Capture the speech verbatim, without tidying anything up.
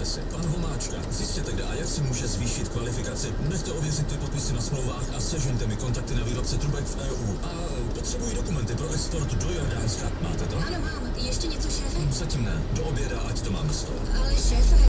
Představte si, pan Homáčka, zjistěte kde a jak si může zvýšit kvalifikaci, nechte ověřit ty podpisy na smlouvách a sežeňte mi kontakty na výrobce trubek v E U. A potřebuji dokumenty pro export do Jordánska. Máte to? Ano, mám. Ještě něco, šéfe? Zatím ne. Do oběda, ať to mám na stole. Ale šéfe...